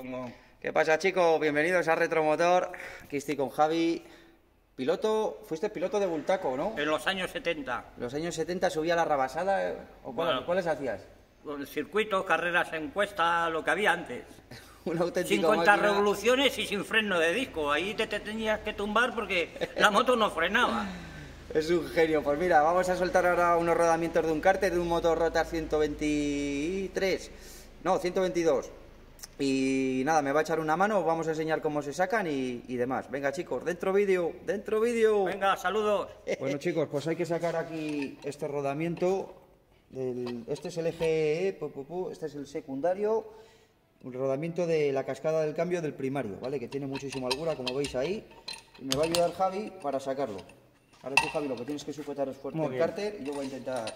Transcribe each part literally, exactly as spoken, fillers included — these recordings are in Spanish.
pongo... ¿Qué pasa, chicos? Bienvenidos a Retromotor. Aquí estoy con Javi. Piloto, fuiste piloto de Bultaco, ¿no? En los años setenta. En los años setenta subía la rabasada, ¿eh? ¿O cuáles, Bueno. cuáles hacías? Circuitos, carreras en cuesta, lo que había antes. Un auténtico Sin contar máquina. revoluciones y sin freno de disco. Ahí te, te tenías que tumbar porque la moto no frenaba. Es un genio. Pues mira, vamos a soltar ahora unos rodamientos de un cárter, de un motor Rotar ciento veintitrés. No, ciento veintidós. Y nada, me va a echar una mano, os vamos a enseñar cómo se sacan y, y demás. Venga, chicos, dentro vídeo, dentro vídeo. Venga, saludos. Bueno, chicos, pues hay que sacar aquí este rodamiento. Del, este es el eje E, pu, pu, pu, este es el secundario. El rodamiento de la cascada del cambio del primario, ¿vale? Que tiene muchísima holgura, como veis ahí. Y me va a ayudar Javi para sacarlo. Ahora tú, Javi, lo que tienes que sujetar es fuerte el cárter y yo voy a intentar...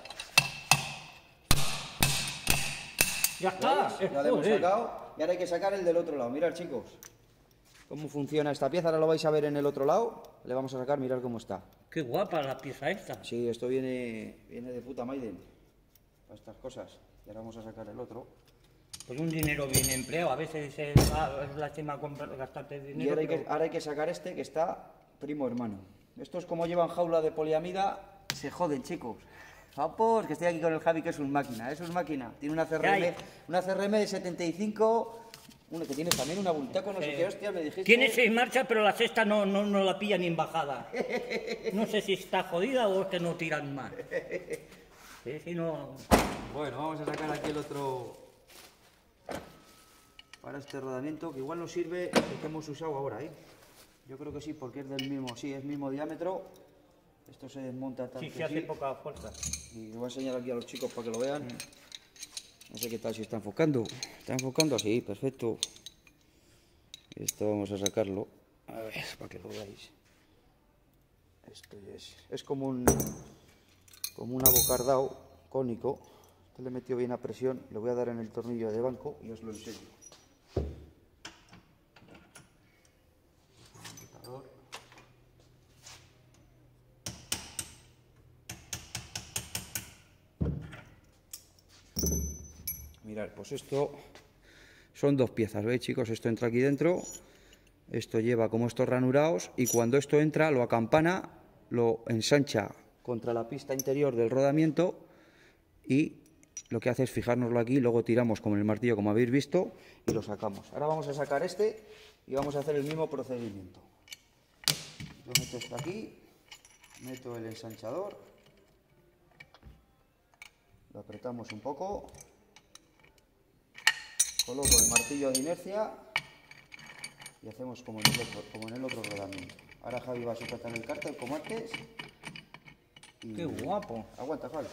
Ya está. ¿Veis? Ya lo hemos sacado. Y ahora hay que sacar el del otro lado. Mirad, chicos, cómo funciona esta pieza. Ahora lo vais a ver en el otro lado. Le vamos a sacar, mirad cómo está. Qué guapa la pieza esta. Sí, esto viene, viene de puta Maiden. Para estas cosas. Y ahora vamos a sacar el otro. Pues un dinero bien empleado. A veces es, es lástima comprar, gastarte dinero. Y ahora hay, pero... que, ahora hay que sacar este que está primo hermano. Estos, como llevan jaula de poliamida, se joden, chicos. Vamos, que estoy aquí con el Javi, que es un máquina, es un máquina. Tiene una C R M, una C R M de setenta y cinco, uno que tiene también una Bultaco, no sé qué hostia, me dijiste. Tiene seis marchas, pero la sexta no, no, no la pilla ni en bajada. No sé si está jodida o es que no tiran más. Sí, si no... Bueno, vamos a sacar aquí el otro para este rodamiento, que igual nos sirve el que hemos usado ahora, ¿eh? Yo creo que sí, porque es del mismo, sí, es mismo diámetro. Esto se desmonta tal Sí, que se hace sí. poca fuerza. Y lo voy a enseñar aquí a los chicos para que lo vean. No sé qué tal si está enfocando. ¿Está enfocando? Sí, perfecto. Esto vamos a sacarlo. A ver, para que lo veáis. Esto es, es como un como un abocardao cónico. Este le he metido bien a presión. Le voy a dar en el tornillo de banco y os lo enseño. Mirad, pues esto son dos piezas, ¿veis, chicos? Esto entra aquí dentro, esto lleva como estos ranurados y cuando esto entra lo acampana, lo ensancha contra la pista interior del rodamiento y lo que hace es fijárnoslo aquí, luego tiramos con el martillo como habéis visto y lo sacamos. Ahora vamos a sacar este y vamos a hacer el mismo procedimiento. Yo meto esto aquí, meto el ensanchador, lo apretamos un poco. Coloco el martillo de inercia y hacemos como en el otro, como en el otro rodamiento. Ahora Javi va a sujetar el cárter como antes. Y... ¡Qué guapo! Aguanta, Javi.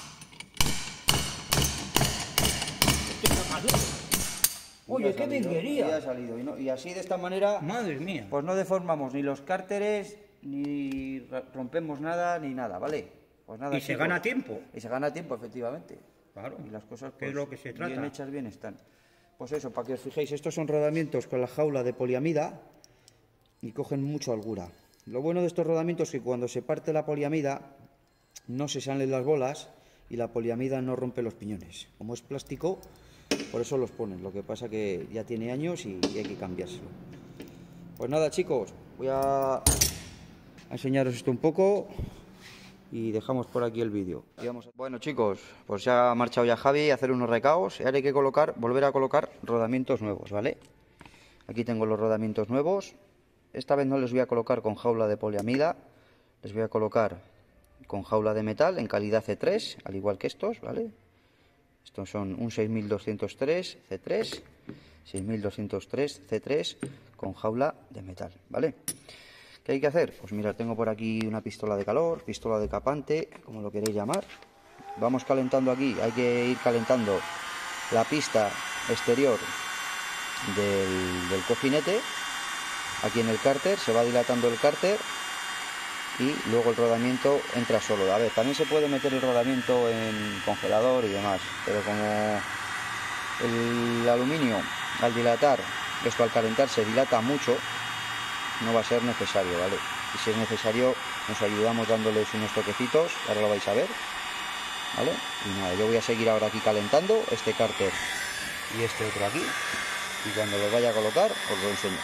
Oye, qué virguería. Ya ha salido. Y, no, y así de esta manera, Madre mía. pues no deformamos ni los cárteres, ni rompemos nada, ni nada, ¿vale? Pues nada, Y se chicos. gana tiempo. Y se gana tiempo, efectivamente. Claro. Y las cosas, Que pues, es lo que se trata. bien hechas, bien están. Pues eso, para que os fijéis, estos son rodamientos con la jaula de poliamida y cogen mucha holgura. Lo bueno de estos rodamientos es que cuando se parte la poliamida no se salen las bolas y la poliamida no rompe los piñones. Como es plástico, por eso los ponen. Lo que pasa que ya tiene años y hay que cambiárselo. Pues nada, chicos, voy a enseñaros esto un poco y dejamos por aquí el vídeo. Bueno, chicos, pues ya ha marchado ya Javi a hacer unos recaos y ahora hay que colocar, volver a colocar rodamientos nuevos, ¿vale? Aquí tengo los rodamientos nuevos. Esta vez no les voy a colocar con jaula de poliamida, les voy a colocar con jaula de metal en calidad C tres, al igual que estos, ¿vale? Estos son un seis mil doscientos tres C tres, seis mil doscientos tres C tres con jaula de metal, ¿vale? ¿Qué hay que hacer? Pues mira, tengo por aquí una pistola de calor, pistola de capante, como lo queréis llamar. Vamos calentando aquí, hay que ir calentando la pista exterior del, del cocinete. Aquí en el cárter, se va dilatando el cárter y luego el rodamiento entra solo. A ver, también se puede meter el rodamiento en congelador y demás, pero como el aluminio al dilatar, esto al calentar se dilata mucho, no va a ser necesario, ¿vale? Y si es necesario nos ayudamos dándoles unos toquecitos, ahora lo vais a ver, ¿vale? Y nada, yo voy a seguir ahora aquí calentando este cárter y este otro aquí, y cuando lo vaya a colocar os lo enseño.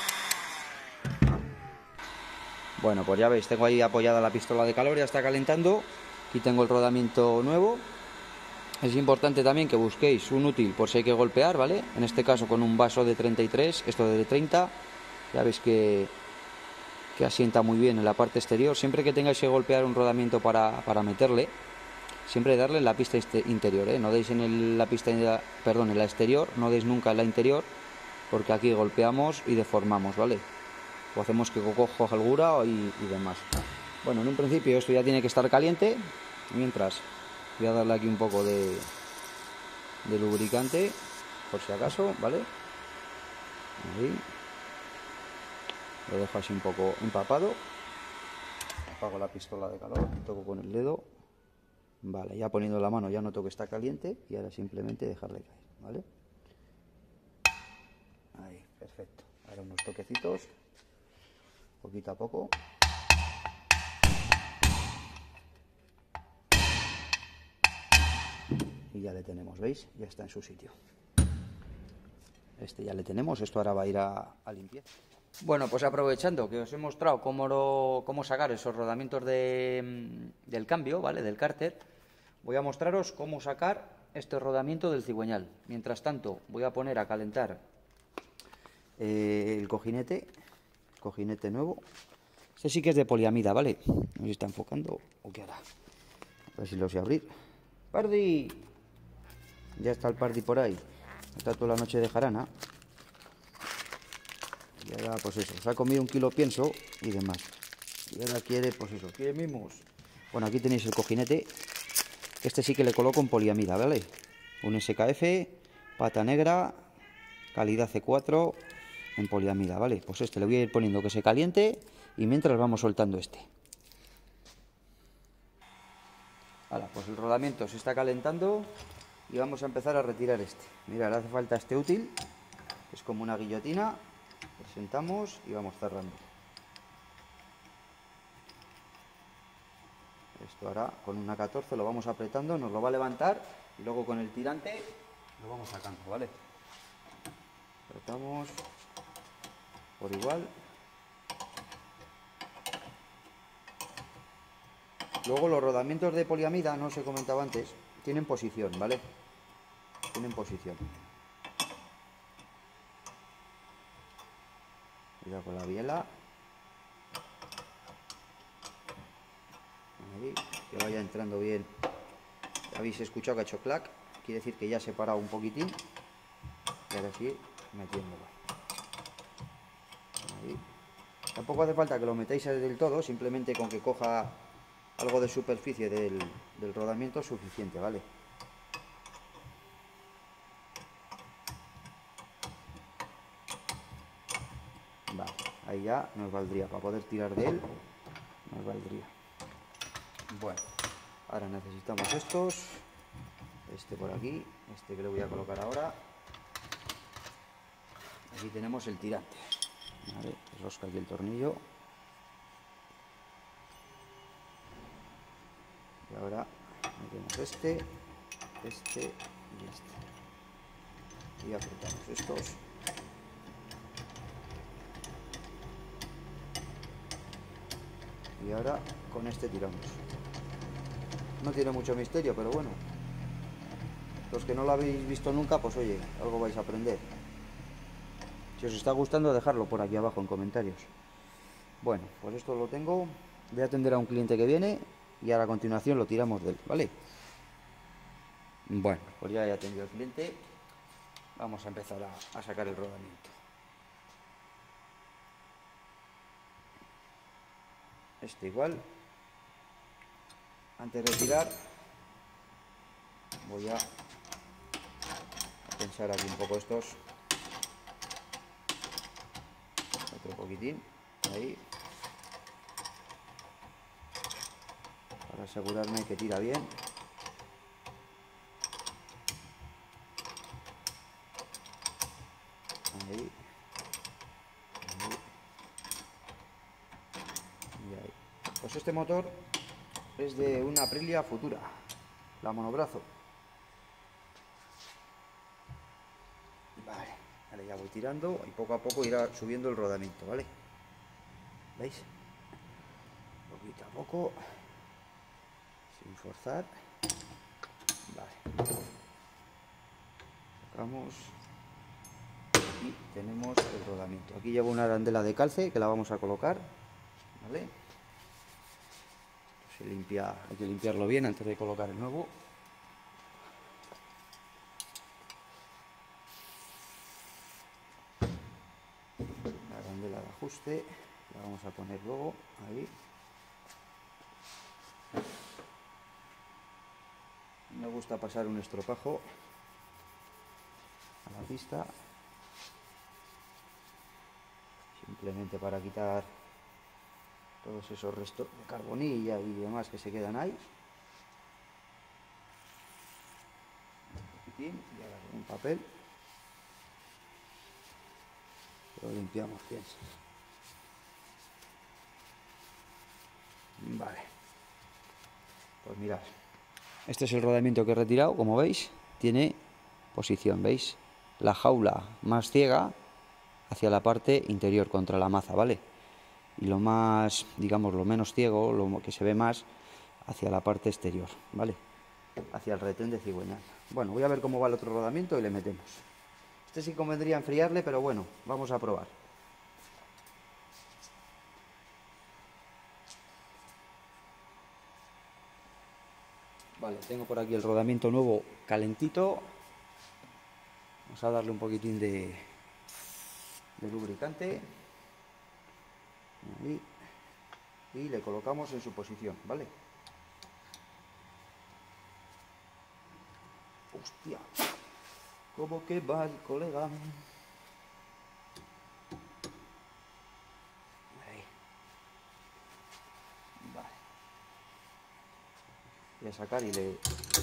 Bueno, pues ya veis, tengo ahí apoyada la pistola de calor, ya está calentando. Aquí tengo el rodamiento nuevo. Es importante también que busquéis un útil por si hay que golpear, ¿vale? En este caso con un vaso de treinta y tres, esto de treinta. Ya veis que, que asienta muy bien en la parte exterior. Siempre que tengáis que golpear un rodamiento para, para meterle, siempre darle en la pista interior, ¿eh? No deis en el, la pista, perdón, en la exterior, no deis nunca en la interior, porque aquí golpeamos y deformamos, ¿vale? O hacemos que coja holgura y, y demás. Bueno, en un principio esto ya tiene que estar caliente. Mientras voy a darle aquí un poco de, de lubricante, por si acaso, ¿vale? Ahí. Lo dejo así un poco empapado. Apago la pistola de calor, toco con el dedo. Vale, ya poniendo la mano ya noto que está caliente y ahora simplemente dejarle caer, ¿vale? Ahí, perfecto. Ahora unos toquecitos, poquito a poco. Y ya le tenemos, ¿veis? Ya está en su sitio. Este ya le tenemos, esto ahora va a ir a, a limpieza. Bueno, pues aprovechando que os he mostrado cómo, lo, cómo sacar esos rodamientos de, del cambio, ¿vale? Del cárter, voy a mostraros cómo sacar este rodamiento del cigüeñal. Mientras tanto, voy a poner a calentar eh, el cojinete, el cojinete nuevo. Este sí que es de poliamida, ¿vale? No sé si está enfocando o qué hará. A ver si lo sé abrir. ¡Pardi! Ya está el Pardi por ahí. Está toda la noche de jarana. Y ahora, pues eso, se ha comido un kilo pienso y demás. Y ahora quiere, pues eso, quiere mimos. Bueno, aquí tenéis el cojinete. Este sí que le coloco en poliamida, ¿vale? Un S K F, pata negra, calidad C cuatro en poliamida, ¿vale? Pues este le voy a ir poniendo que se caliente y mientras vamos soltando este. Ahora, pues el rodamiento se está calentando y vamos a empezar a retirar este. Mira, le hace falta este útil, que es como una guillotina. Presentamos y vamos cerrando. Esto ahora con una catorce lo vamos apretando, nos lo va a levantar y luego con el tirante lo vamos sacando, ¿vale? Apretamos por igual. Luego los rodamientos de poliamida, no os he comentado antes, tienen posición, ¿vale? Tienen posición. Cuidado con la biela. Ahí, que vaya entrando bien. Habéis escuchado que ha hecho clac, quiere decir que ya se ha separado un poquitín. Y ahora sí, metiéndolo. Ahí. Tampoco hace falta que lo metáis del todo, simplemente con que coja algo de superficie del, del rodamiento es suficiente, ¿vale? Vale, ahí ya nos valdría, para poder tirar de él, nos valdría. Bueno, ahora necesitamos estos, este por aquí, este que le voy a colocar ahora. Aquí tenemos el tirante, ¿vale? Rosca aquí el tornillo. Y ahora metemos este, este y este. Y apretamos estos. Y ahora con este tiramos. No tiene mucho misterio, pero bueno. Los que no lo habéis visto nunca, pues oye, algo vais a aprender. Si os está gustando, dejadlo por aquí abajo en comentarios. Bueno, pues esto lo tengo. Voy a atender a un cliente que viene y ahora a continuación lo tiramos de él, ¿vale? Bueno, pues ya he atendido al cliente. Vamos a empezar a, a sacar el rodamiento. Este igual. Antes de tirar, voy a tensar aquí un poco estos. Otro poquitín. Ahí. Para asegurarme que tira bien. Ahí. Ahí. Y ahí. Pues este motor es de una Aprilia Futura, la monobrazo. Vale, ahora ya voy tirando y poco a poco irá subiendo el rodamiento, ¿vale? ¿Veis? Poquito a poco, sin forzar. Vale. Sacamos y tenemos el rodamiento. Aquí llevo una arandela de calce que la vamos a colocar, ¿vale? Se limpia, hay que limpiarlo bien antes de colocar el nuevo. La arandela de ajuste la vamos a poner luego ahí. Me gusta pasar un estropajo a la pista, simplemente para quitar todos esos restos de carbonilla y demás que se quedan ahí. Un poquitín y ahora con un papel lo limpiamos bien. Vale, pues mirad, este es el rodamiento que he retirado. Como veis, tiene posición, ¿veis? La jaula más ciega hacia la parte interior contra la maza, ¿vale? Y lo más, digamos, lo menos ciego, lo que se ve más hacia la parte exterior, ¿vale? Hacia el retén de cigüeñal. Bueno, voy a ver cómo va el otro rodamiento y le metemos. Este sí convendría enfriarle, pero bueno, vamos a probar. Vale, tengo por aquí el rodamiento nuevo calentito. Vamos a darle un poquitín de, de lubricante. Ahí. Y le colocamos en su posición, ¿vale? Hostia, ¿cómo que va el colega? Ahí. Vale. Voy a sacar y le...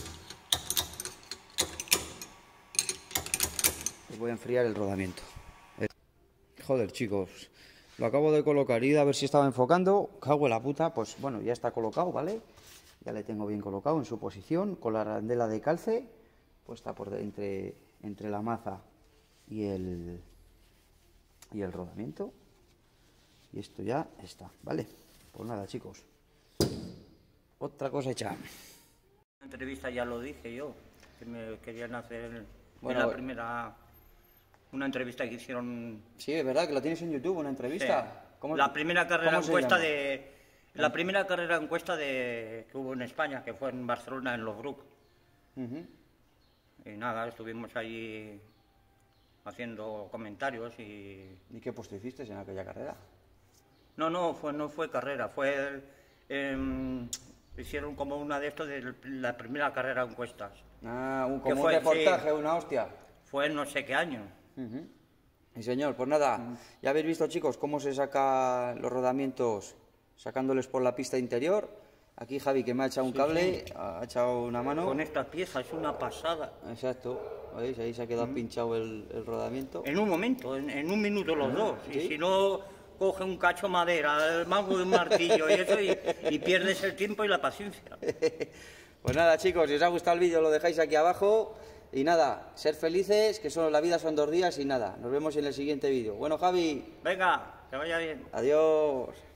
le voy a enfriar el rodamiento. Joder, chicos. Lo acabo de colocar, y a ver si estaba enfocando. Cago en la puta, pues bueno, ya está colocado, ¿vale? Ya le tengo bien colocado en su posición, con la arandela de calce puesta por de, entre, entre la maza y el, y el rodamiento. Y esto ya está, ¿vale? Pues nada, chicos. Otra cosa hecha. En la entrevista ya lo dije yo, que me querían hacer Bueno, en la primera... una entrevista que hicieron... Sí, es verdad que la tienes en YouTube, una entrevista. Sí. ¿Cómo, la primera carrera ¿cómo se encuesta llama? de... La primera carrera encuesta de que hubo en España, que fue en Barcelona, en Los Bruc. Uh-huh. Y nada, estuvimos allí haciendo comentarios y... ¿Y qué puesto hiciste en aquella carrera? No, no, fue, no fue carrera, fue... Eh, hicieron como una de estos de la primera carrera encuestas. Ah, un, ¿Qué como fue? un reportaje, Sí. una hostia. Fue en no sé qué año. Uh-huh. Sí, señor, pues nada, uh-huh. Ya habéis visto, chicos, cómo se saca los rodamientos sacándoles por la pista interior. Aquí Javi, que me ha echado un Sí, cable, sí. ha echado una mano. Con esta pieza es una pasada. Exacto, ¿veis? Ahí se ha quedado uh-huh. pinchado el, el rodamiento. En un momento, en, en un minuto los uh-huh. dos. ¿Sí? Y si no, coge un cacho de madera, el mango de un martillo y eso, y, y pierdes el tiempo y la paciencia. Pues nada, chicos, si os ha gustado el vídeo lo dejáis aquí abajo. Y nada, ser felices, que son, la vida son dos días y nada. Nos vemos en el siguiente vídeo. Bueno, Javi. Venga, que vaya bien. Adiós.